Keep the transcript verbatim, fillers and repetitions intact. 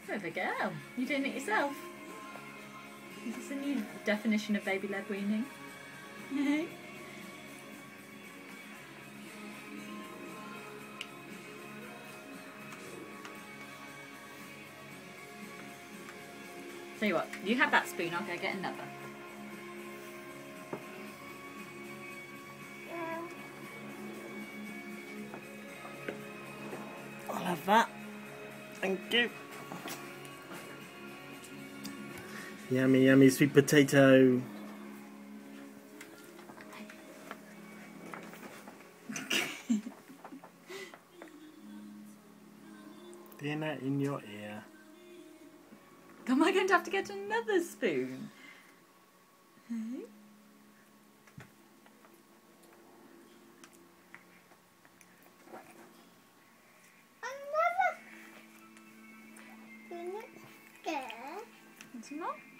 Clever girl. You're doing it yourself. Is this a new definition of baby-led weaning? Tell you what, you have that spoon, I'll go get another. I'll have that. Thank you. Yummy, yummy sweet potato. Dinner in your ear. Am I going to have to get another spoon? Hey? Another. You're not scared. It's not.